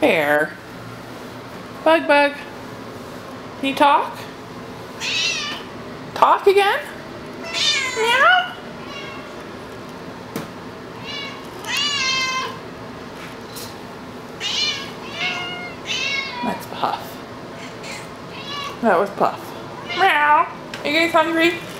Bear. Bug. Can you talk? Talk again? Meow? That's Puff. That was Puff. Meow. Are you guys hungry?